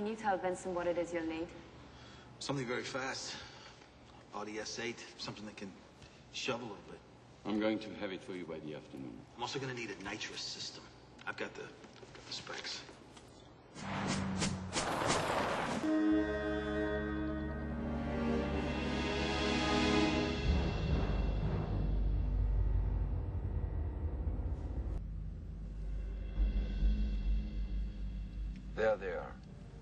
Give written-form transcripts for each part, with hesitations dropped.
can you tell Vincent what it is you'll need? Something very fast. Audi S8, something that can shove a little bit. I'm going to have it for you by the afternoon. I'm also going to need a nitrous system. I've got the specs. There they are.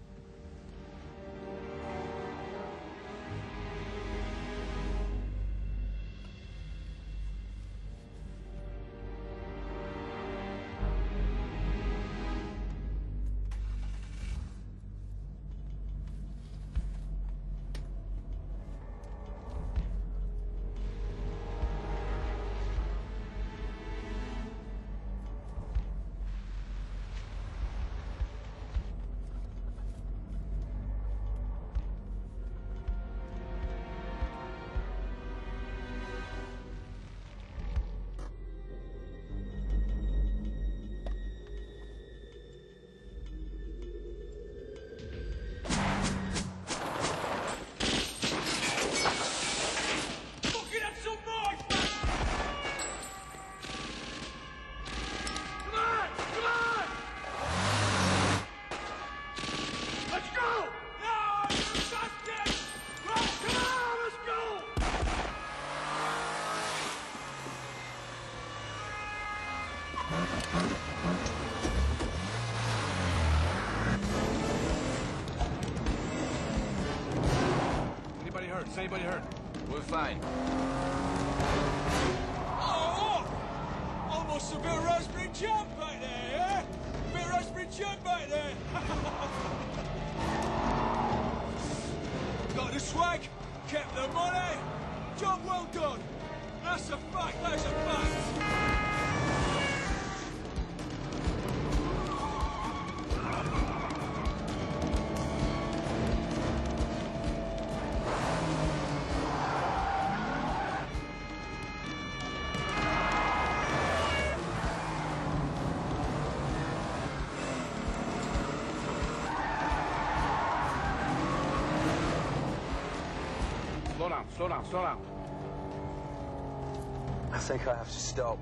Is anybody hurt? We're fine. Oh! Almost a bit of raspberry jam back there, yeah? A bit of raspberry jam back there. Got the swag, kept the money. Job well done. That's a fact, that's a fact. Slow down, slow down. I think I have to stop.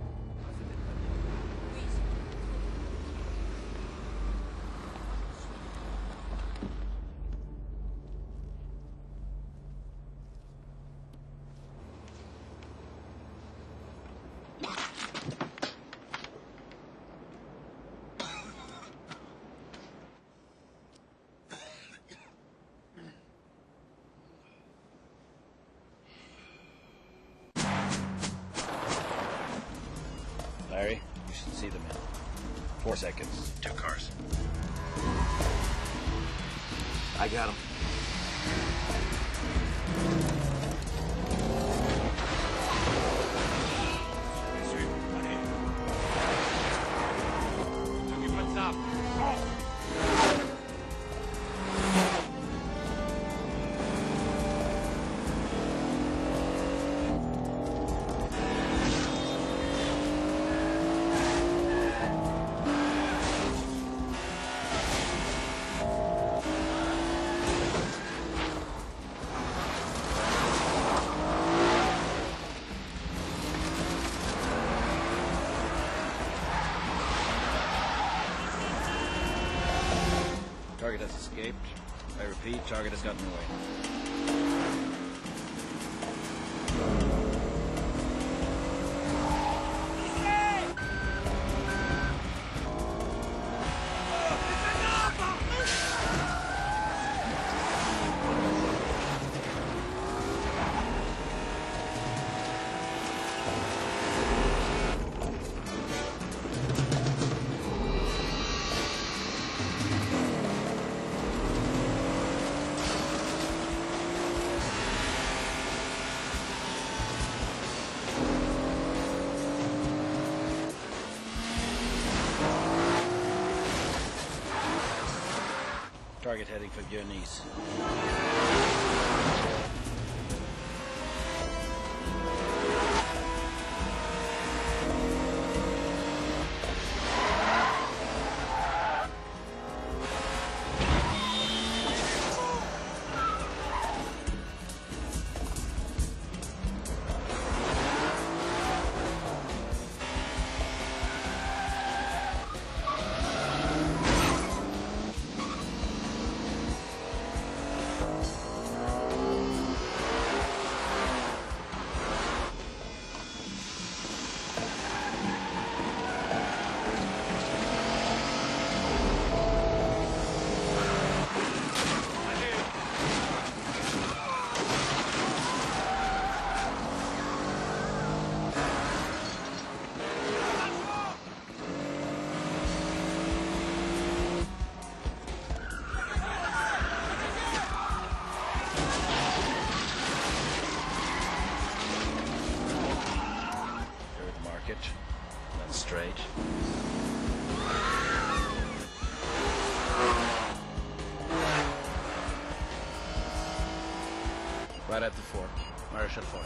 Larry, you should see them in 4 seconds. 2 cars. I got him. Target has escaped. I repeat, target has gotten away. Target heading for your knees. Right at the fort. Marshal Fort.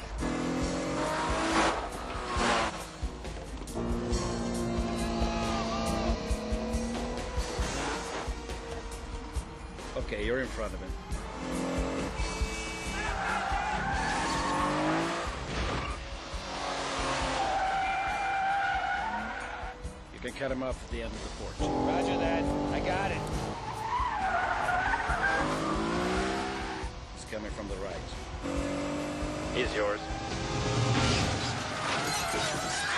Okay, you're in front of him. You can cut him off at the end of the fort. Roger that. I got it. He's coming from the right. He's yours.